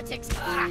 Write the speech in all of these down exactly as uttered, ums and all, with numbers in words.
politics. Ah.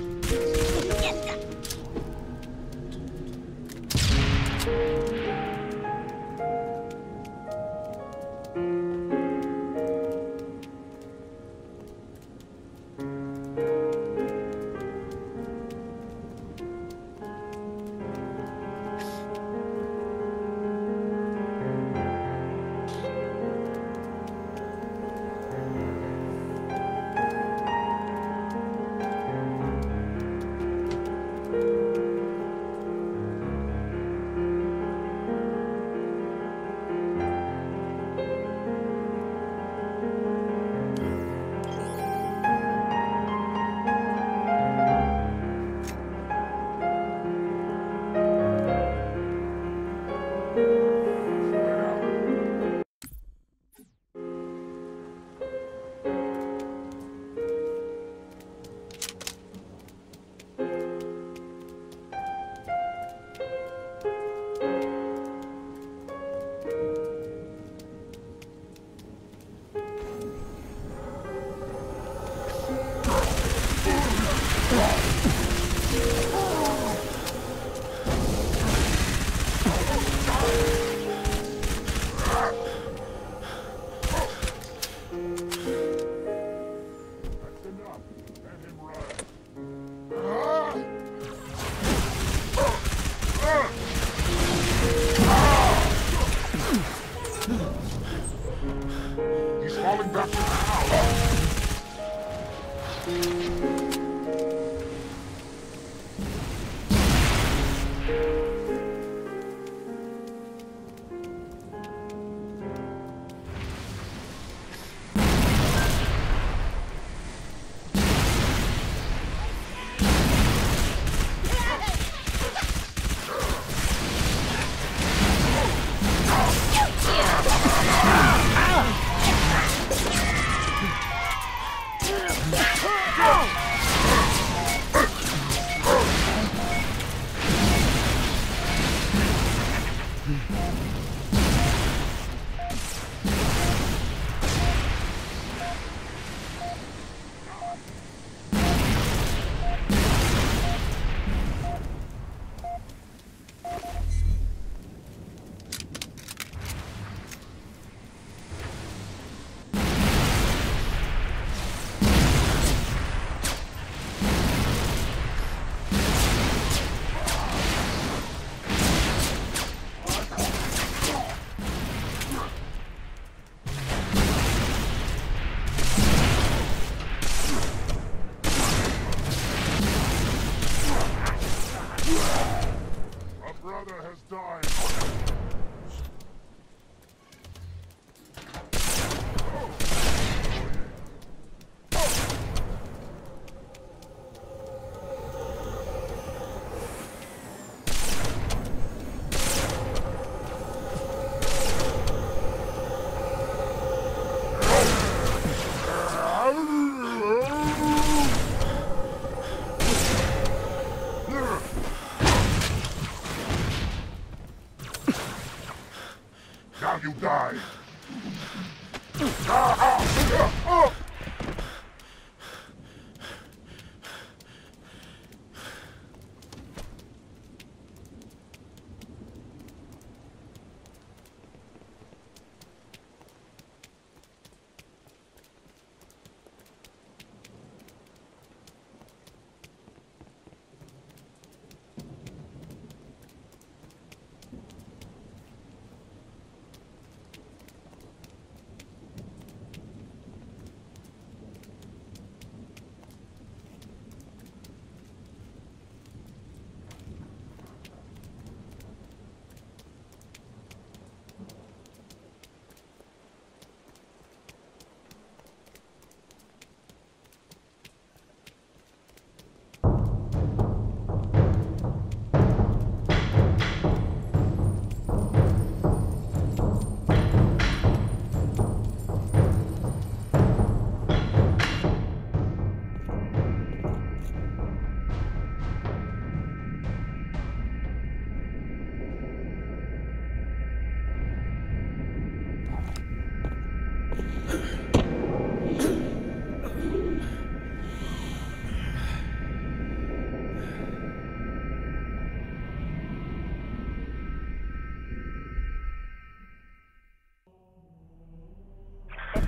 You die!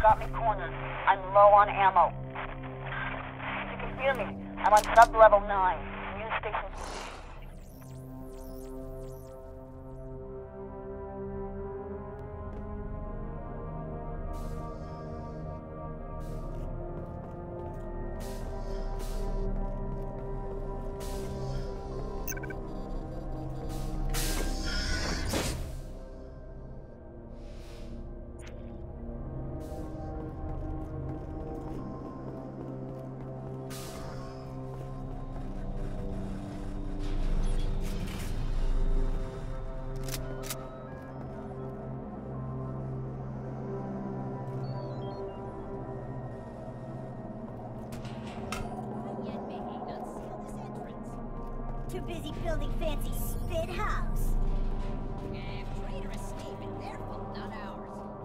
got me cornered. I'm low on ammo. If you can hear me, I'm on sub-level nine. News station. Too busy building fancy spit house. And traitorous statement, their fault, not ours.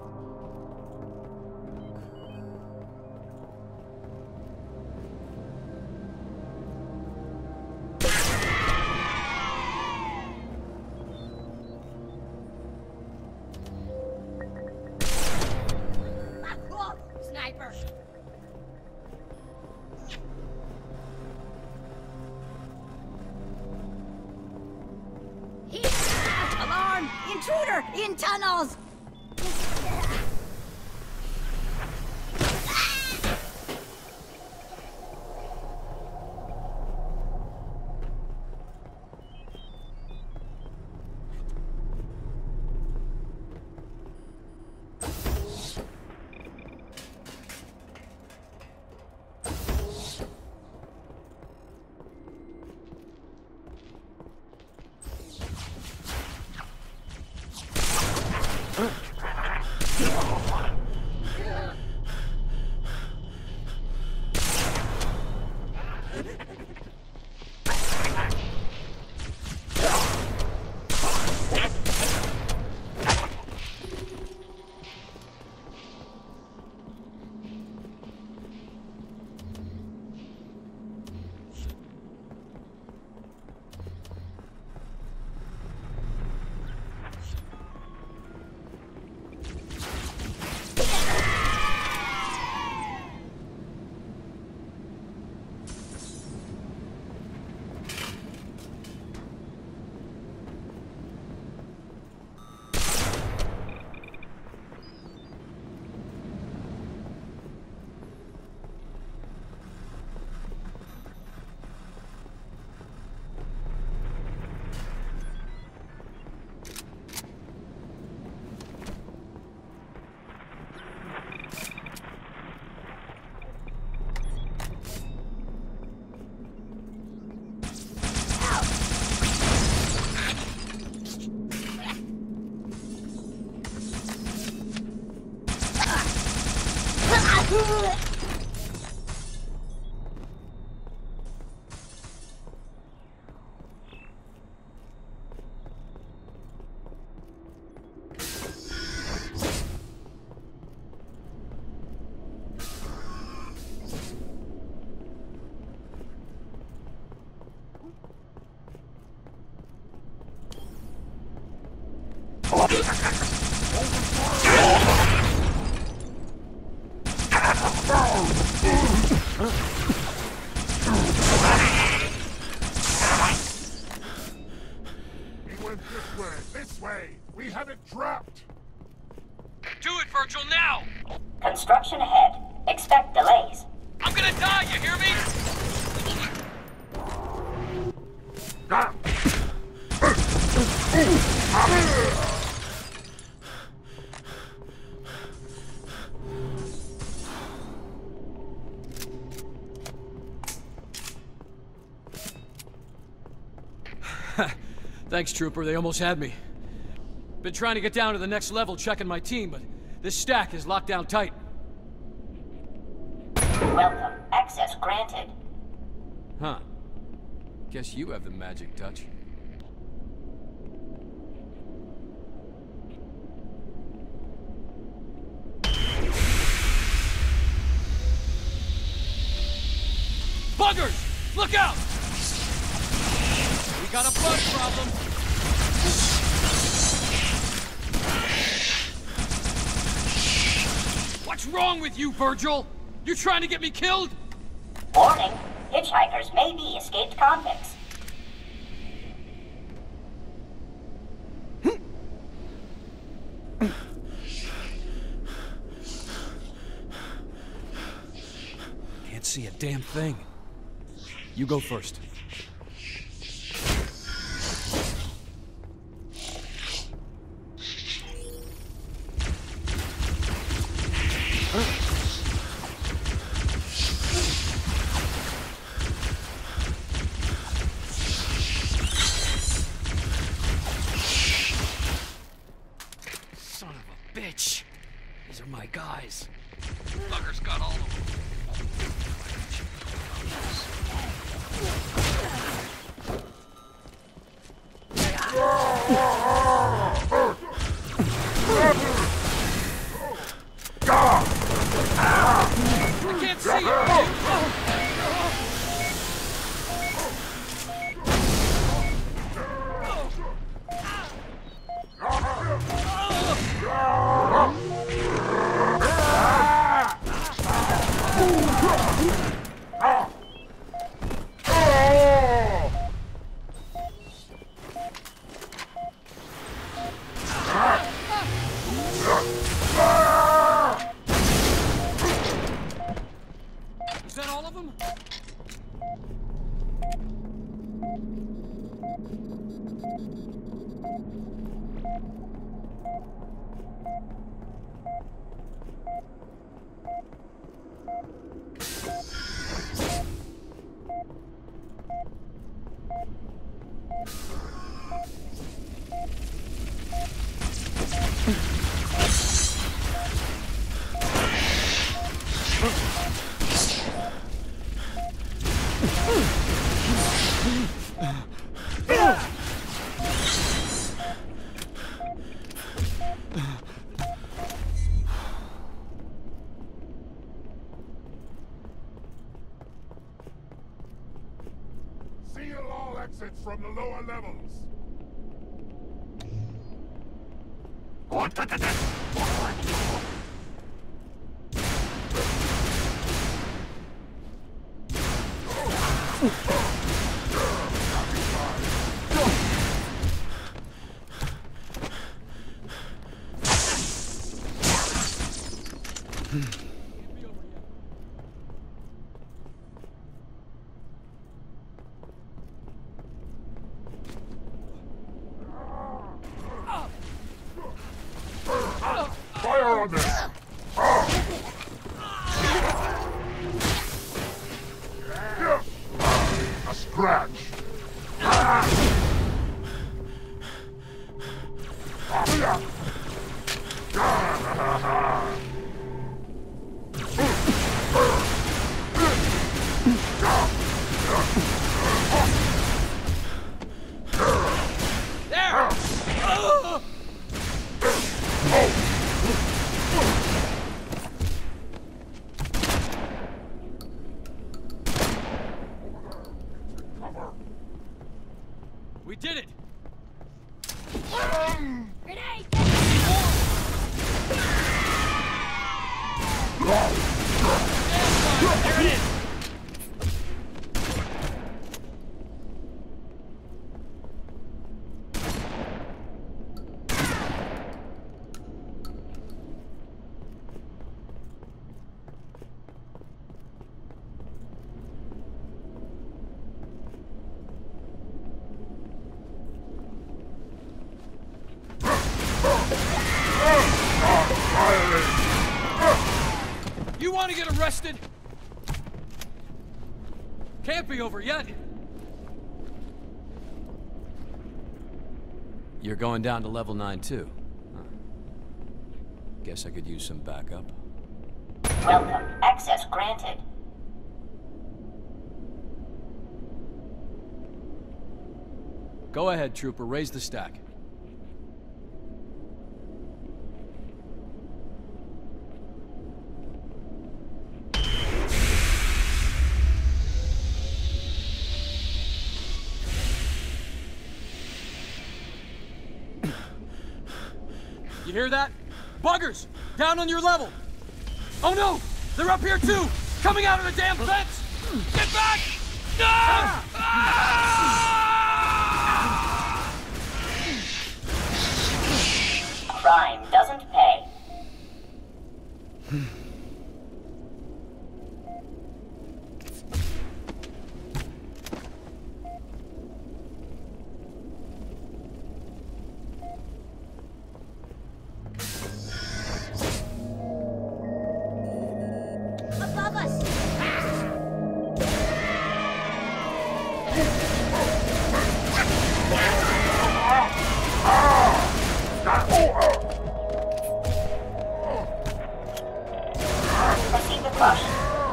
Sniper! Alarm! Intruder! In tunnels! He went this way, this way! We have it trapped! Do it, Virgil, now! Construction ahead. Expect delays. I'm gonna die, you hear me? Ah. Thanks, Trooper. They almost had me. Been trying to get down to the next level, checking my team, but this stack is locked down tight. Welcome. Access granted. Huh. Guess you have the magic touch. Buggers! Look out! We got a bug problem. Watch What's wrong with you, Virgil? You trying to get me killed? Warning, hitchhikers may be escaped convicts. Can't see a damn thing. You go first. Son of a bitch. These are my guys. Bugger's got all of them. I can't see you! Is that all of them? Seal all exits from the lower levels. Fire on them! A scratch! There! Oh! We did it! Grenade! There it is! You want to get arrested? Can't be over yet. You're going down to level nine too. Huh. Guess I could use some backup. Welcome. Access granted. Go ahead, Trooper. Raise the stack. You hear that? Buggers! Down on your level! Oh no! They're up here too! Coming out of the damn fence! Get back! No! Ah! Crime doesn't pay. Above us! Proceed with caution.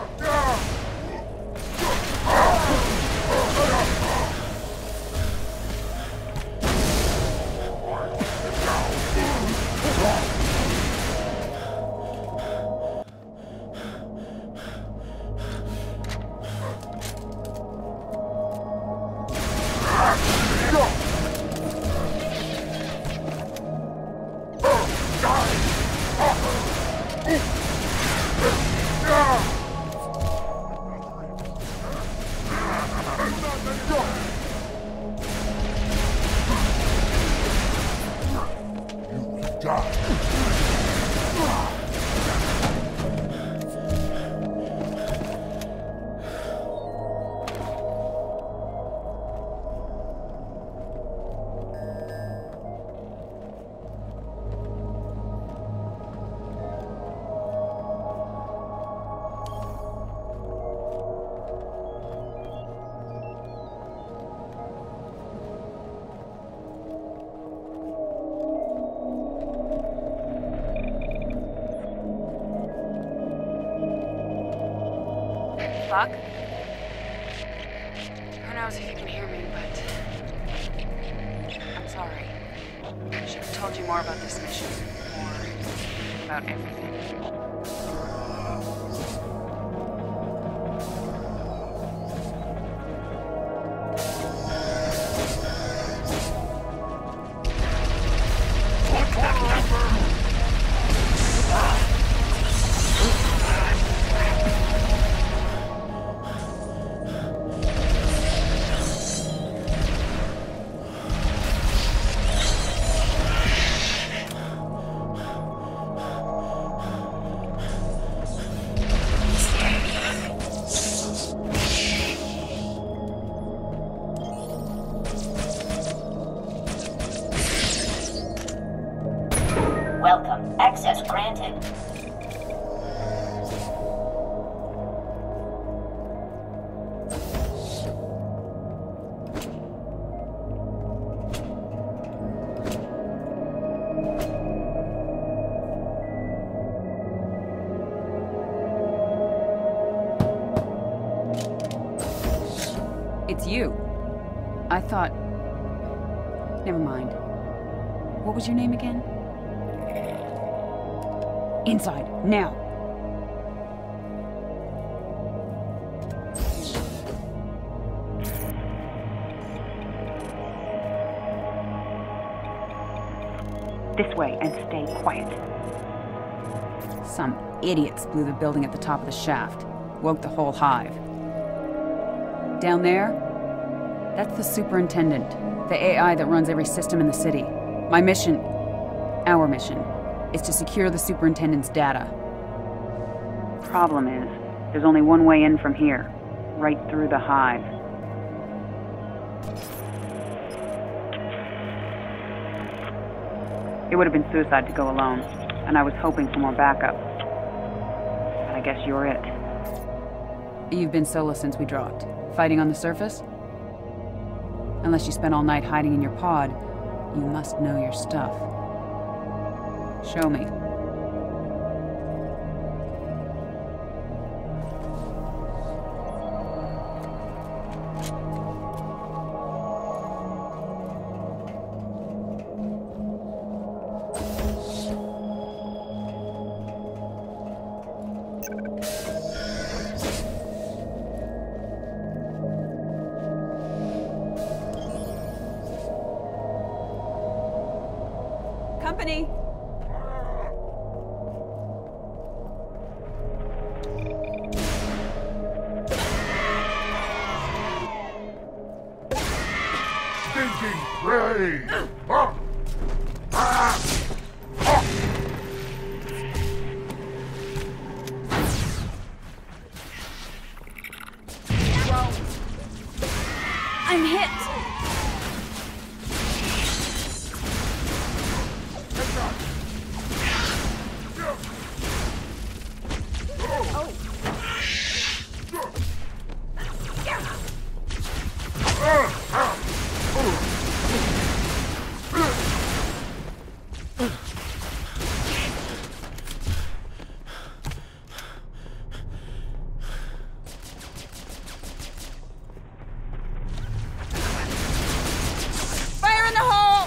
Buck? Who knows if you can hear me, but I'm sorry. I should have told you more about this mission. More about everything. Welcome. Access granted. It's you. I thought... Never mind. What was your name again? Inside, now! This way, and stay quiet. Some idiots blew the building at the top of the shaft. Woke the whole hive. Down there? That's the superintendent. The A I that runs every system in the city. My mission... Our mission... is to secure the superintendent's data. Problem is, there's only one way in from here. Right through the hive. It would have been suicide to go alone, and I was hoping for more backup. But I guess you're it. You've been solo since we dropped. Fighting on the surface? Unless you spent all night hiding in your pod, you must know your stuff. Show me. Company! me! Ah! Ah! I'm hit! Fire in the hole!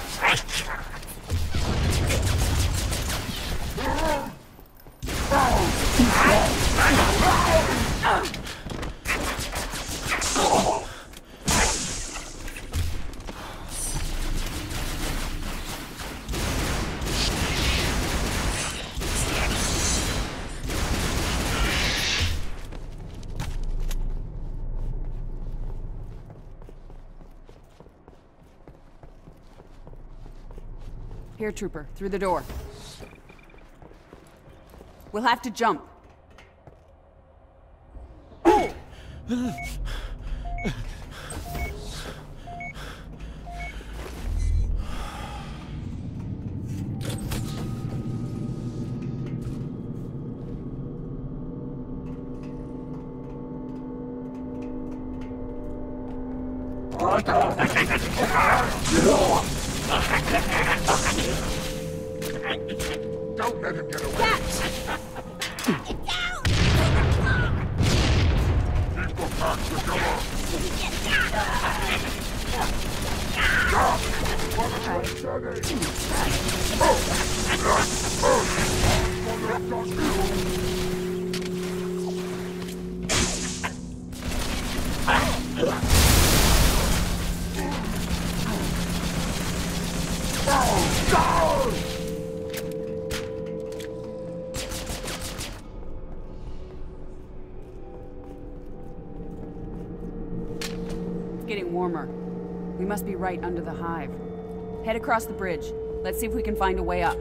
Here, Trooper, through the door. We'll have to jump. Don't let him get away! Catch! Keep the back together! Stop! What am I saying? Oh! Oh! What It's getting warmer. We must be right under the hive. Head across the bridge. Let's see if we can find a way up.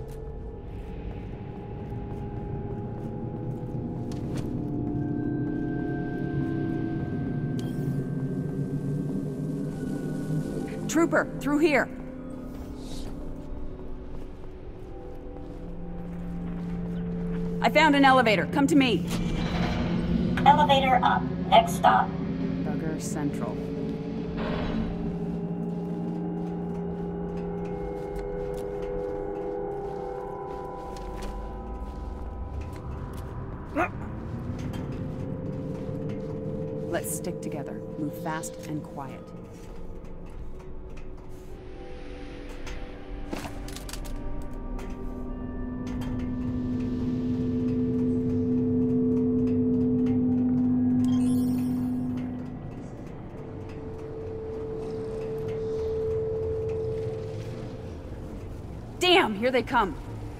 Trooper, through here. I found an elevator. Come to me. Elevator up. Next stop. Bugger Central. Let's stick together. Move fast and quiet. Damn, here they come.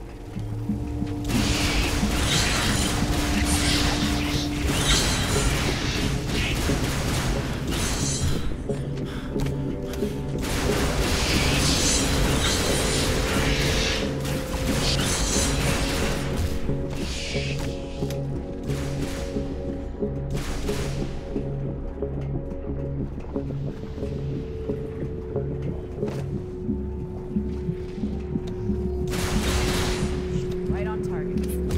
Right on target.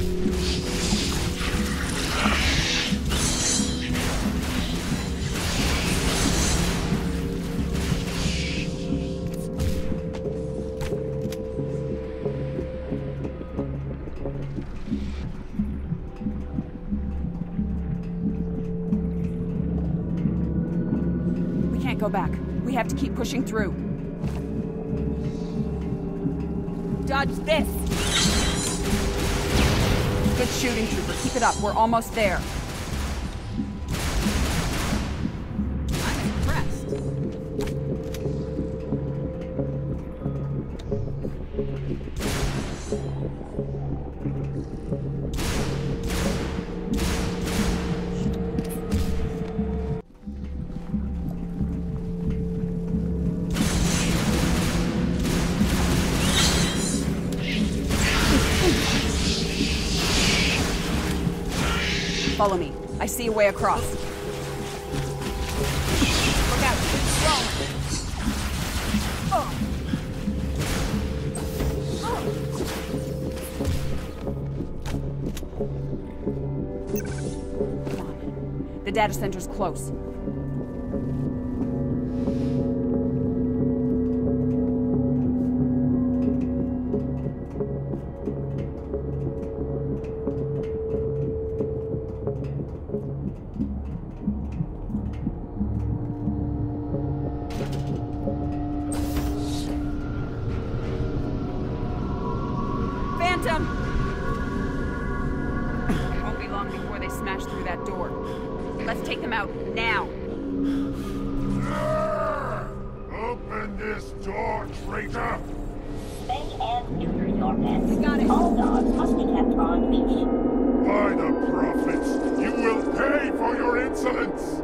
We can't go back. We have to keep pushing through. Dodge this! Good shooting, Trooper. Keep it up. We're almost there. I'm impressed. Follow me. I see a way across. Look out, it's slow. Oh. Come on. The data center's close. Won't be long before they smash through that door. Let's take them out now. Open this door, traitor! Spank and neuter your pets. Got it. All dogs must be kept on leash. By the prophets, you will pay for your insolence!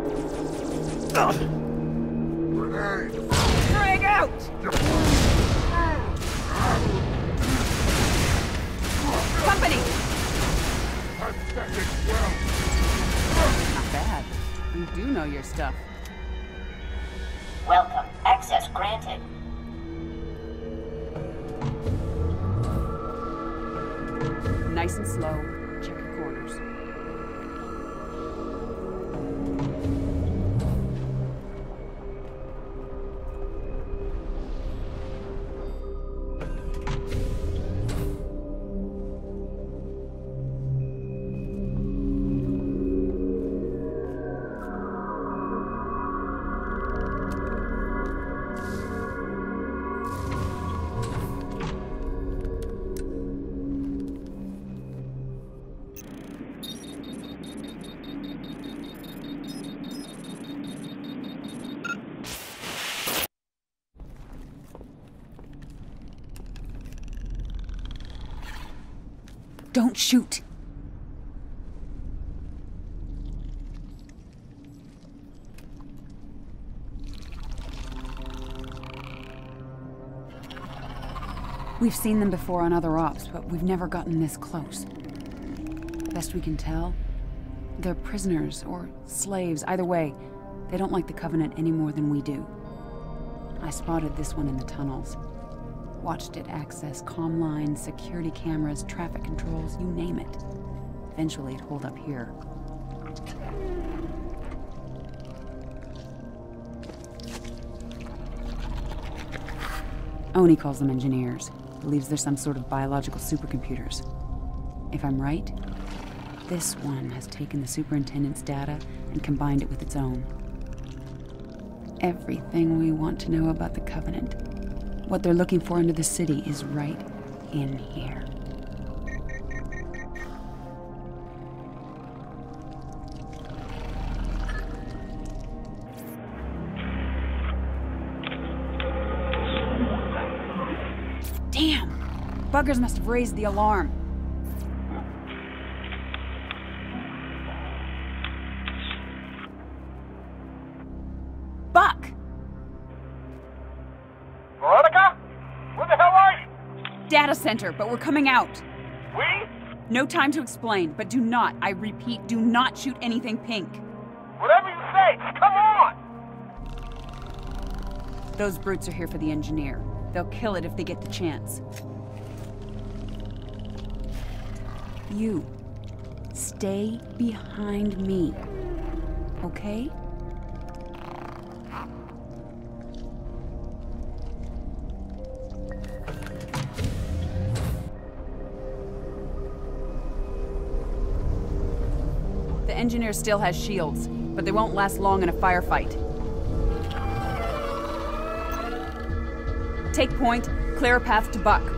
Grenade! Drag out! Company! Pathetic well! Not bad. You do know your stuff. Welcome. Access granted. Nice and slow. Check your corners. Don't shoot! We've seen them before on other ops, but we've never gotten this close. Best we can tell, they're prisoners or slaves. Either way, they don't like the Covenant any more than we do. I spotted this one in the tunnels. Watched it access comm lines, security cameras, traffic controls, you name it. Eventually it'd hold up here. Oni calls them engineers. Believes they're some sort of biological supercomputers. If I'm right, this one has taken the superintendent's data and combined it with its own. Everything we want to know about the Covenant, what they're looking for under the city, is right in here. Damn! Buggers must have raised the alarm. Buck! Veronica? Where the hell are you? Data center, but we're coming out. We? No time to explain, but do not, I repeat, do not shoot anything pink. Whatever you say, come on! Those brutes are here for the engineer. They'll kill it if they get the chance. You, stay behind me, okay? The engineer still has shields, but they won't last long in a firefight. Take point, clear a path to Buck.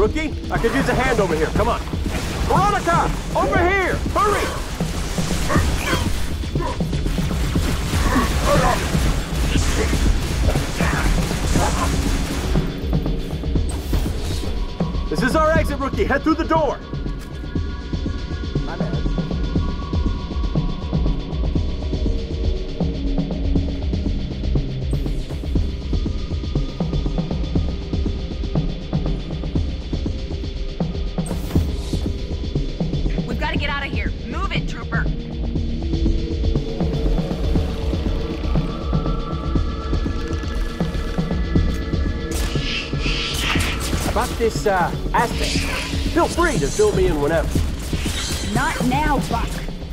Rookie, I could use a hand over here. Come on. Veronica! Over here! Hurry! This is our exit, Rookie. Head through the door. My bad. We've got to get out of here. Move it, Trooper. About this, uh, asset. Feel free to fill me in whenever. Not now, Buck.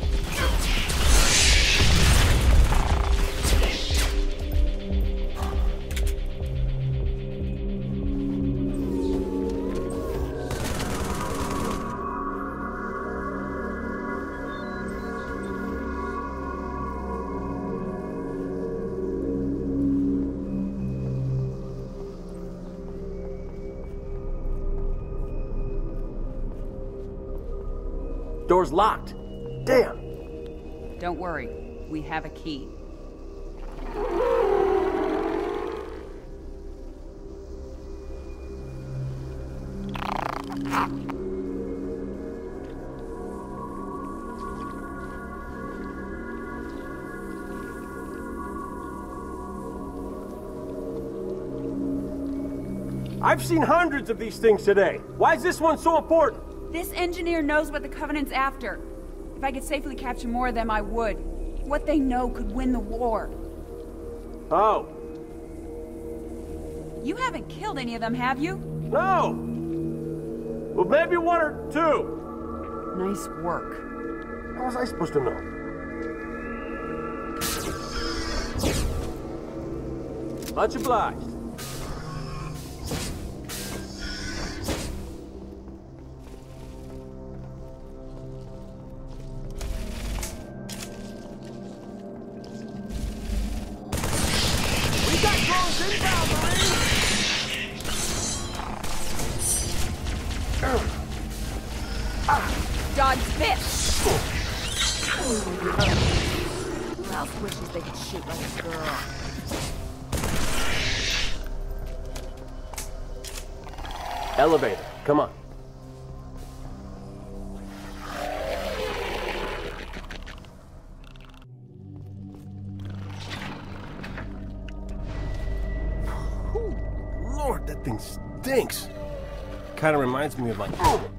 Door's locked. Damn. Don't worry. We have a key. I've seen hundreds of these things today. Why is this one so important? This engineer knows what the Covenant's after. If I could safely capture more of them, I would. What they know could win the war. Oh. You haven't killed any of them, have you? No! Well, maybe one or two. Nice work. How was I supposed to know? Much obliged. Dodge fish! Who else wishes they could shoot like a girl? Elevator, come on. Whew, Lord, that thing stinks. Kind of reminds me of like...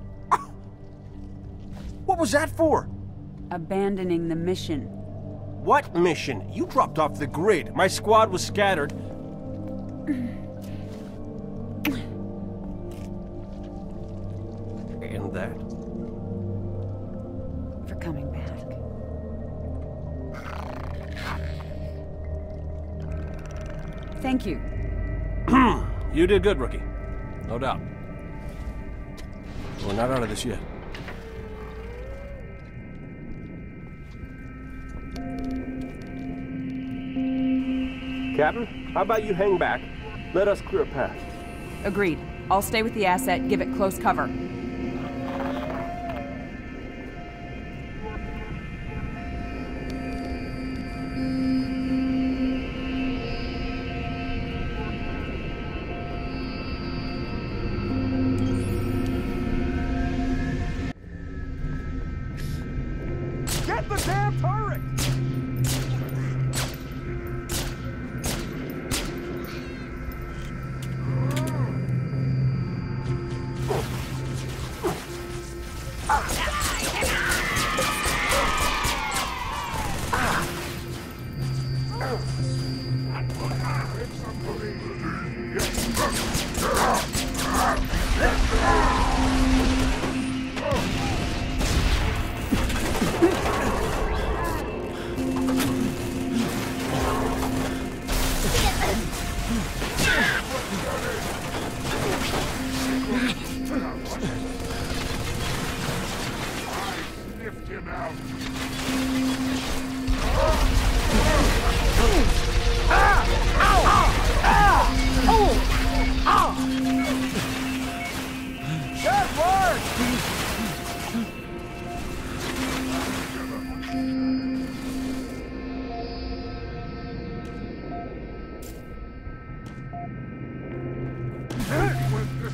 What was that for? Abandoning the mission. What mission? You dropped off the grid. My squad was scattered. And that? For coming back. Thank you. You did good, Rookie. No doubt. We're not out of this yet. Captain, how about you hang back? Let us clear a path. Agreed. I'll stay with the asset, give it close cover. Get the damn turret!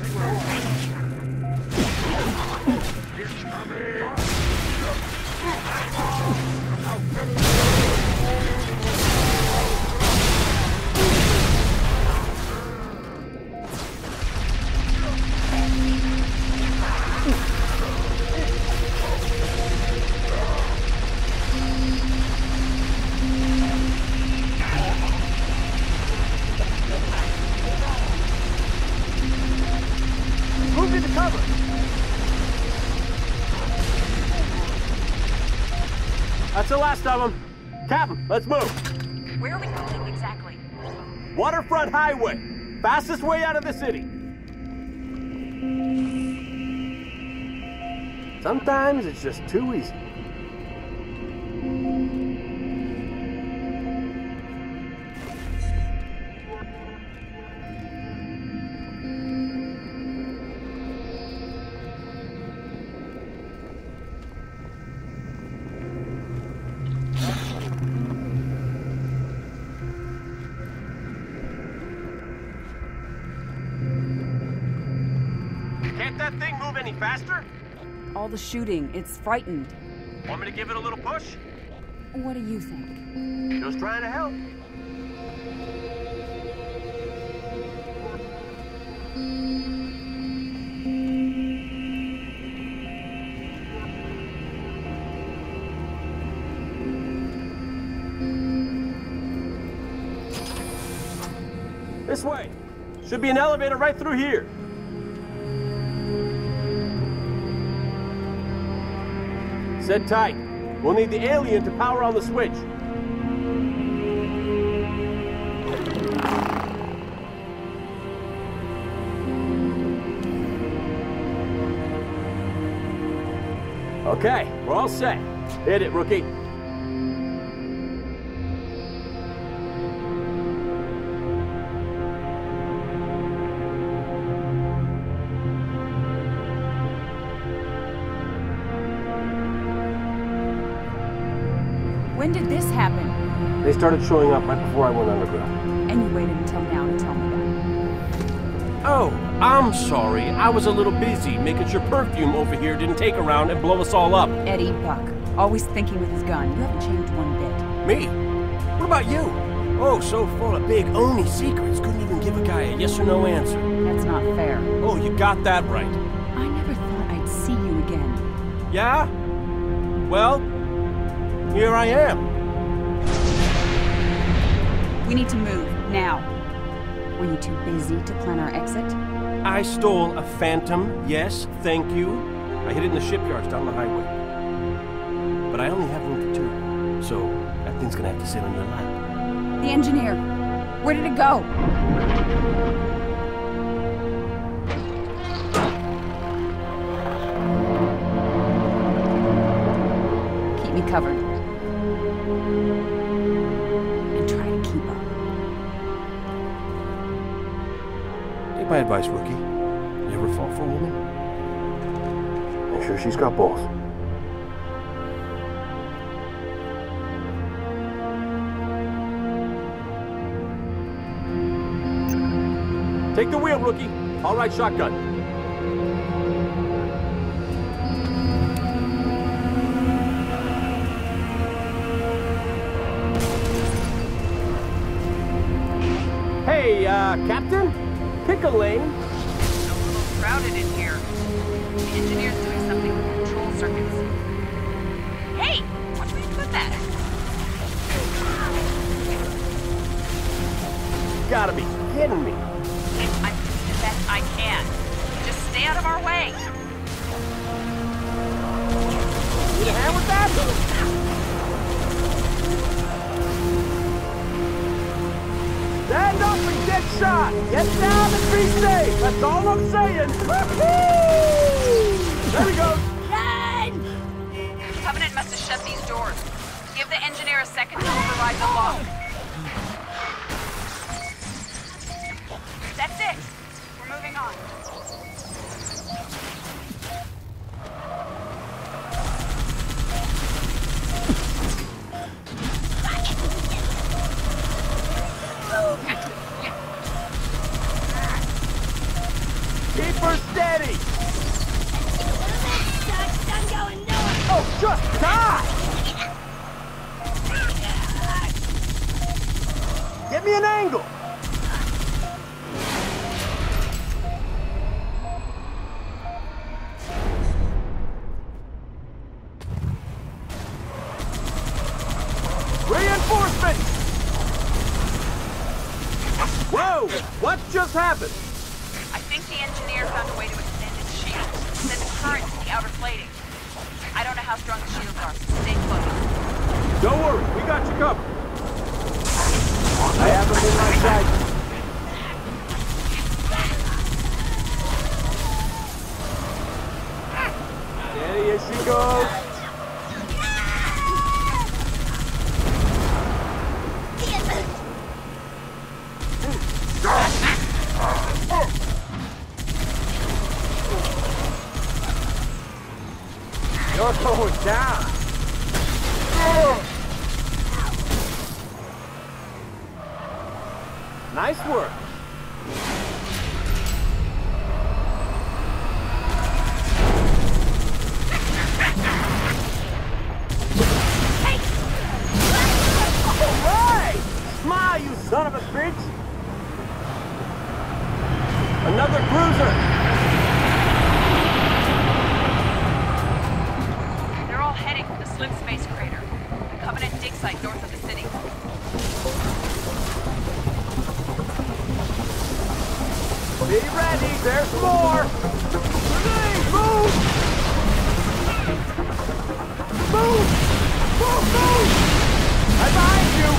Move into cover! That's the last of them. Captain, let's move. Where are we going exactly? Waterfront highway. Fastest way out of the city. Sometimes it's just too easy. Can't that thing move any faster? All the shooting, it's frightened. Want me to give it a little push? What do you think? Just trying to help. This way. Should be an elevator right through here. Sit tight. We'll need the alien to power on the switch. Okay, we're all set. Hit it, rookie. When did this happen? They started showing up right before I went underground. And you waited until now to tell me that. Oh, I'm sorry. I was a little busy making sure perfume over here didn't take around and blow us all up. Eddie Buck, always thinking with his gun. You haven't changed one bit. Me? What about you? Oh, so full of big Oni secrets, couldn't even give a guy a yes or no answer. That's not fair. Oh, you got that right. I never thought I'd see you again. Yeah? Well, here I am. We need to move, now. Were you too busy to plan our exit? I stole a Phantom, yes, thank you. I hid it in the shipyards down the highway. But I only have room for two, so that thing's gonna have to sit on your lap. The engineer, where did it go? Keep me covered. And try to keep up. Take my advice, rookie. You ever fall for a woman? Make sure she's got balls. Take the wheel, rookie. I'll ride shotgun. Hey, uh, Captain? Pick a lane. It's a little crowded in here. The engineer's doing something with control circuits. Hey! Watch where you put that. Gotta be kidding me. I'm doing the best I can. Just stay out of our way. Need a hand with that? Stand up and get shot! Get down and be safe! That's all I'm saying! There we go! Run! Covenant must have shut these doors. Give the engineer a second to override the lock. That's it. We're moving on. Keep her steady! I'm going north. Oh, just die! Get me an angle! Reinforcements! Whoa! What just happened? I think the engineer found a way to extend its shield. Send the current to the outer plating. I don't know how strong the shields are, so stay close. Don't worry, we got you covered. I have them in my sight. Steady as she goes. You're going down. Nice work. All right! Smile, you son of a bitch! Another cruiser! They're all heading for the Slim Space Crater, the Covenant dig site north of the city. Be ready, there's more! Grenade, move! Move! Move, move! I'm behind you!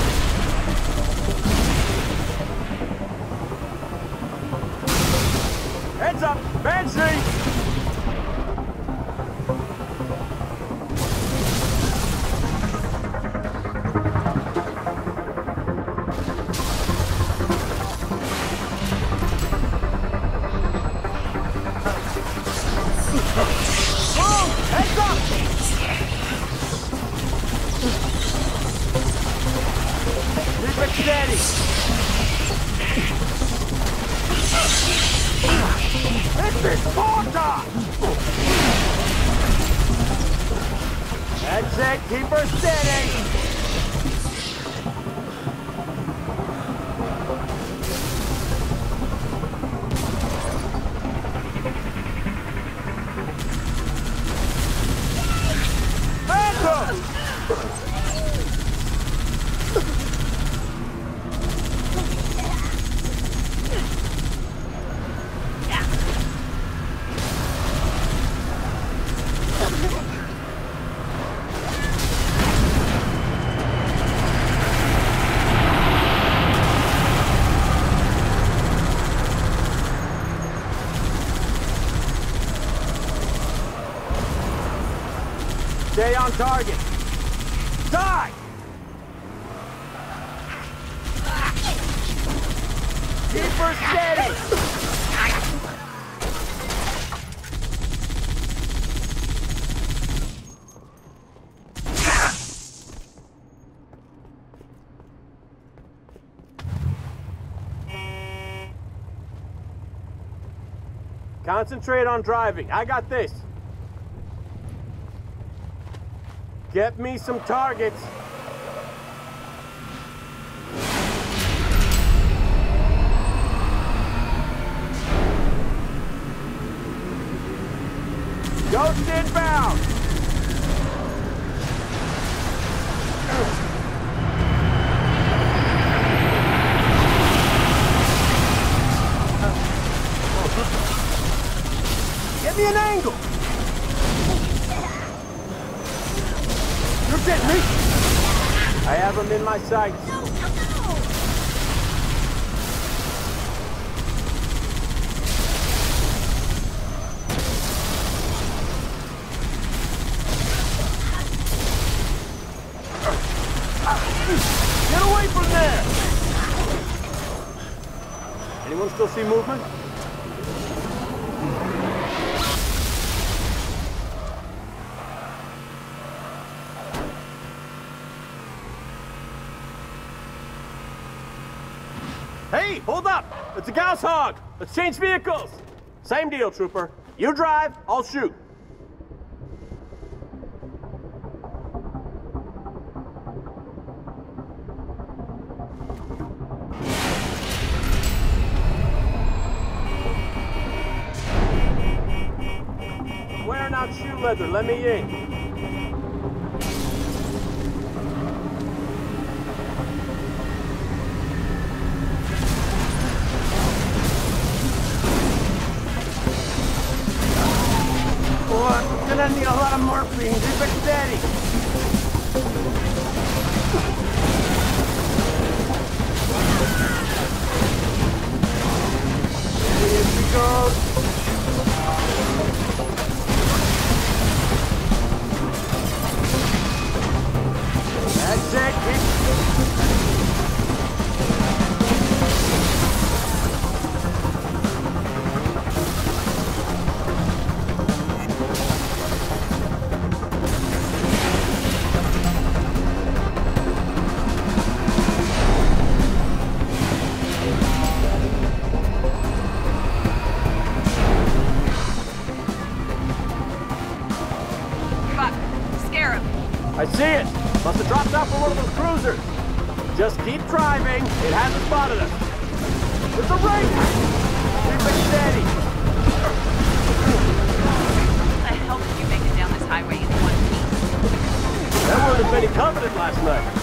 Heads up, Banshee! Heads up! Keep it steady! This is Sparta! That's it, keep her steady! Stay on target. Die! Keep her steady! Concentrate on driving. I got this. Get me some targets. Ghost inbound. Get me an angle. You're getting me! I have them in my sights. No, no, no! Get away from there! Anyone still see movement? Hey, hold up! It's a Gauss hog! Let's change vehicles! Same deal, Trooper. You drive, I'll shoot. Wearing out shoe leather, let me in. Boy, gonna need a lot of morphine. Keep it steady. Here she goes. That's it. I see it! Must have dropped out from one of those cruisers. Just keep driving. It hasn't spotted us. It's a race! Keep it steady. How the hell did you make it down this highway in one piece? There weren't as many Covenant last night.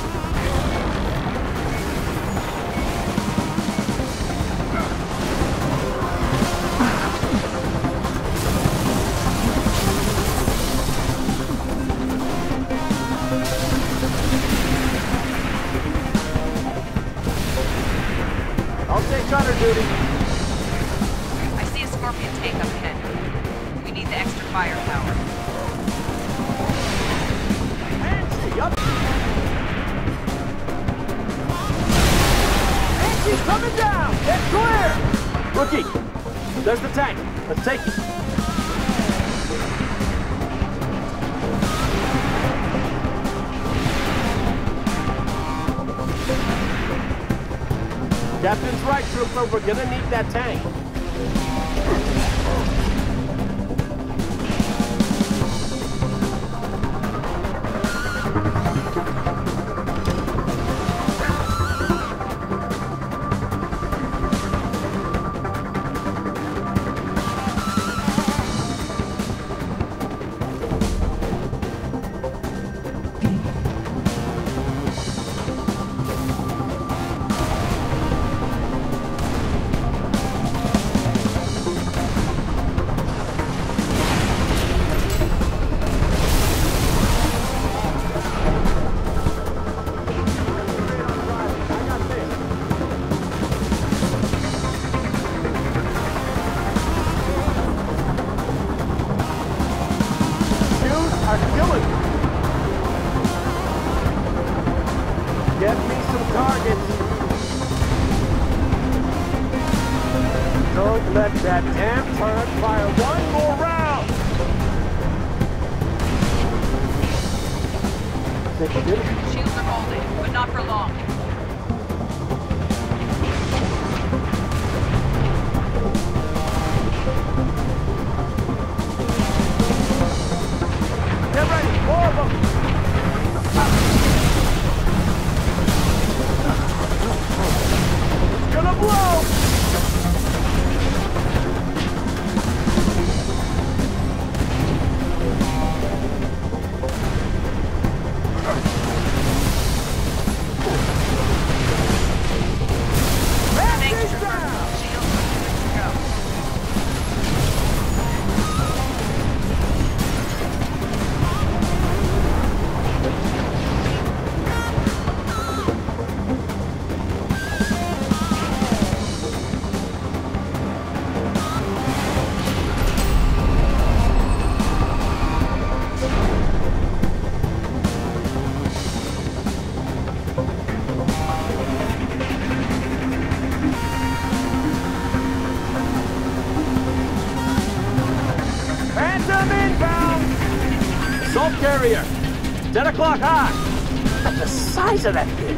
I'll take gunner duty. I see a Scorpion tank up ahead. We need the extra firepower. Banshee, up! Banshee's coming down! Get clear! Rookie, there's the tank. Let's take it. Captain's right, Trooper. We're gonna need that tank. Get me some targets. Don't let that damn turret fire one more round. Think you did it? Shields are holding, but not for long. Get ready, four of them. It's gonna blow. Assault carrier, ten o'clock high. Look at the size of that thing.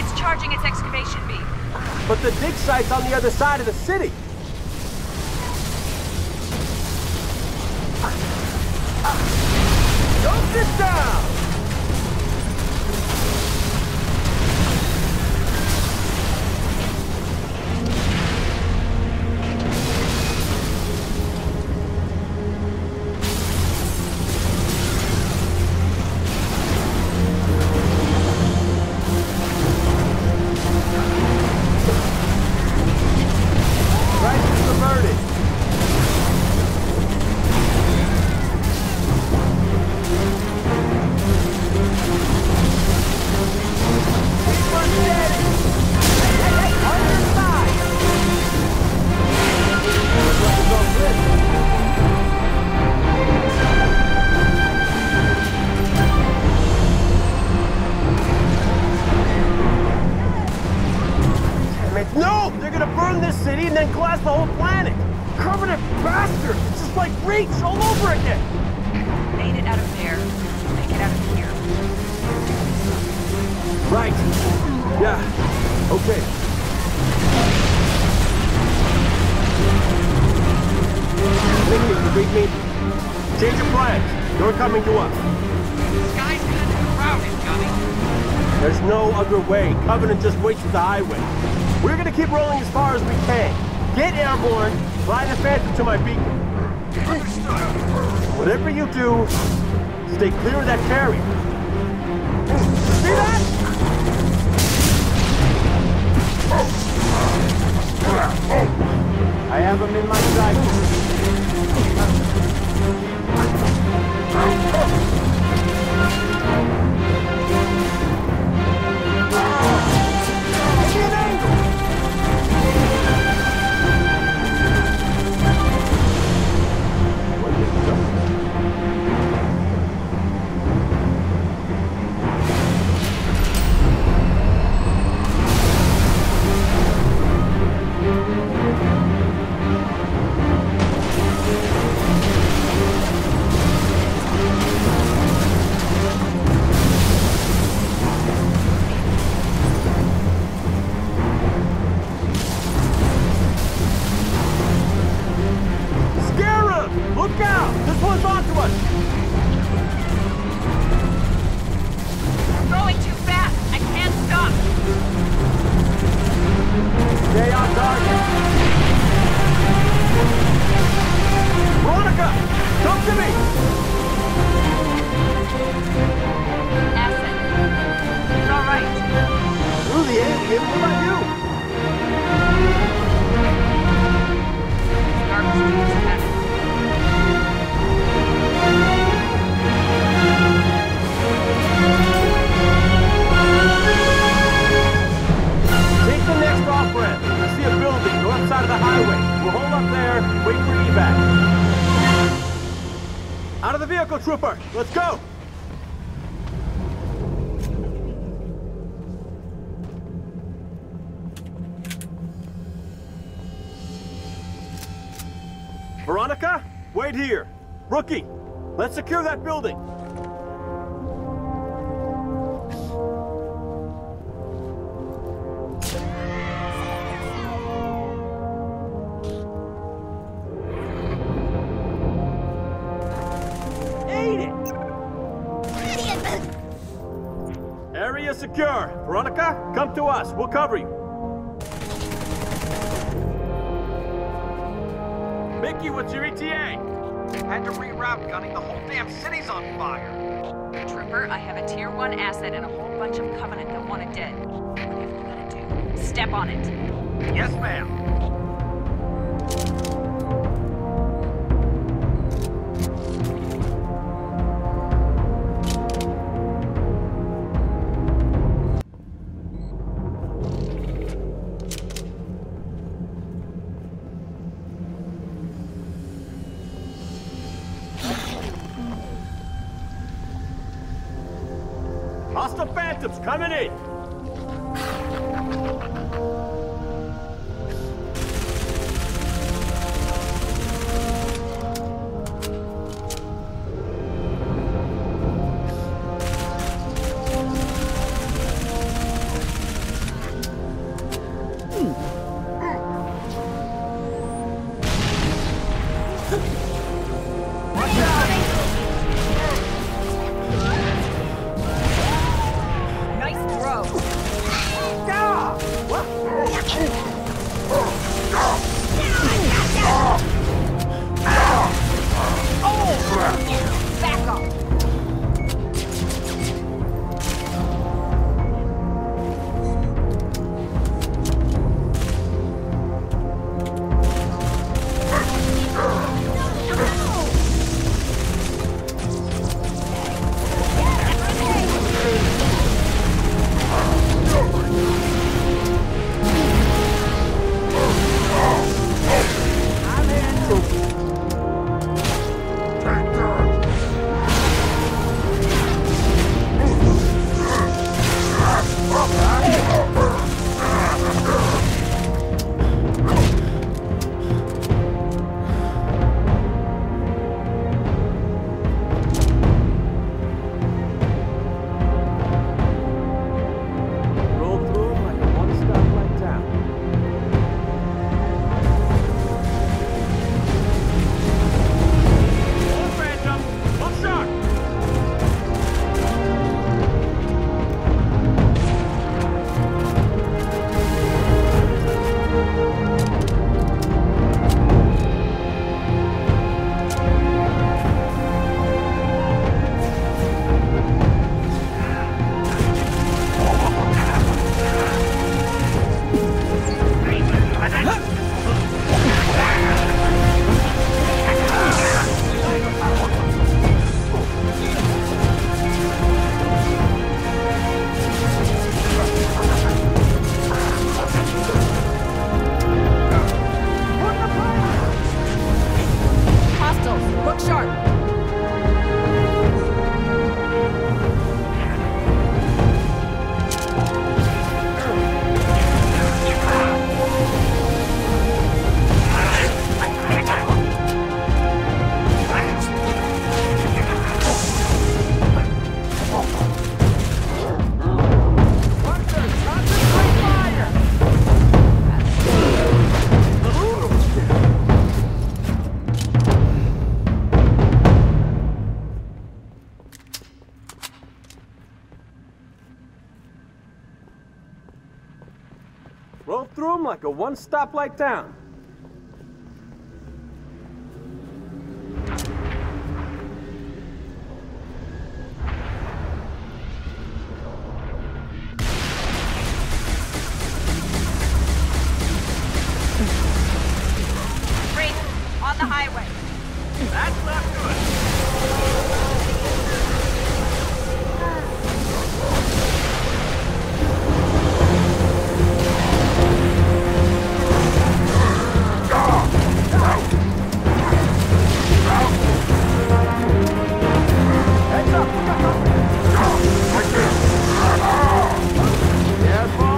It's charging its excavation beam. But the dig site's on the other side of the city. Don't sit down! No! They're gonna burn this city and then glass the whole planet! Covenant bastards! It's just like Reach all over again! Made it out of there. Make it out of here. Right. Yeah. Okay. Nicky, you read me? Change your plans. You're coming to us. The sky's kind of crowded, Gunny. There's no other way. Covenant just waits at the highway. We're gonna keep rolling as far as we can. Get airborne, fly the Phantom to my beacon. Whatever you do, stay clear of that carrier. See that? I have him in my sights. Look out! This one's onto us! We're going too fast! I can't stop! Stay on target! Veronica! Come to me! Acid. It's alright. Through the alien, what about you? Garbage juice, acid. Take the next off-ramp. You see a building. Go outside of the highway. We'll hold up there, wait for evac. Out of the vehicle, trooper. Let's go. Veronica, wait here. Rookie, let's secure that building. Area secure. Veronica, come to us. We'll cover you. Mickey, what's your E T A? Had to reroute, Gunny. The whole damn city's on fire. Trooper, I have a tier one asset and a whole bunch of Covenant that want it dead. Whatever you gotta do, step on it. Yes, ma'am. Hostile Phantoms coming in! Roll through them like a one-stoplight town. On the highway. That's not good. Heads up! Right there! Careful!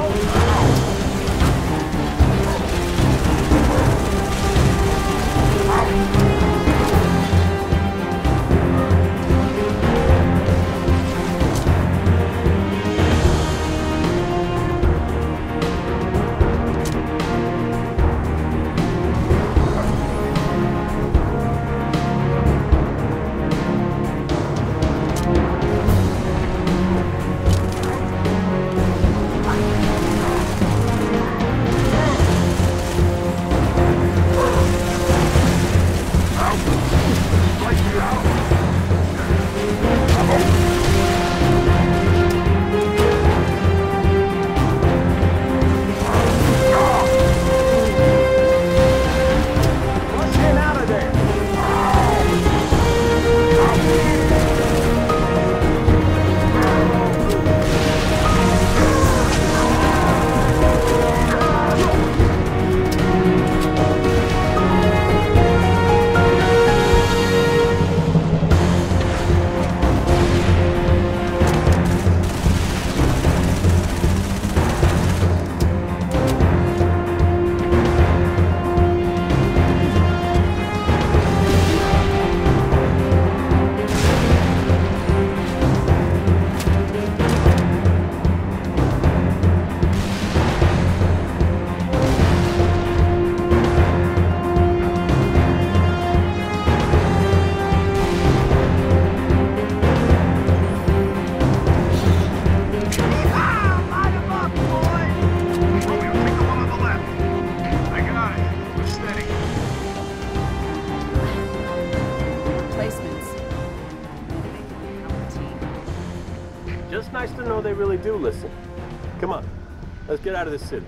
Just nice to know they really do listen. Come on, let's get out of this city.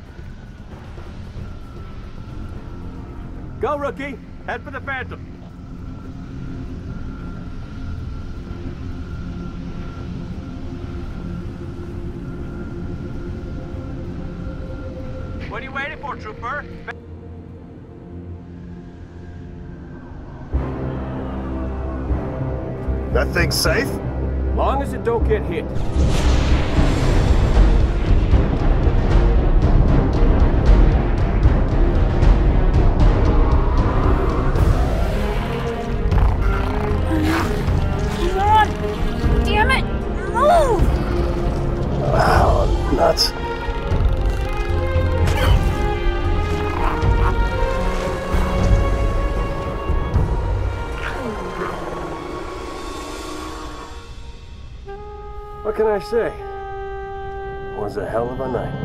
Go, rookie! Head for the Phantom! What are you waiting for, trooper? That thing's safe? Long as it don't get hit. Come on! Damn it! Move! Wow, nuts. What can I say? It was a hell of a night.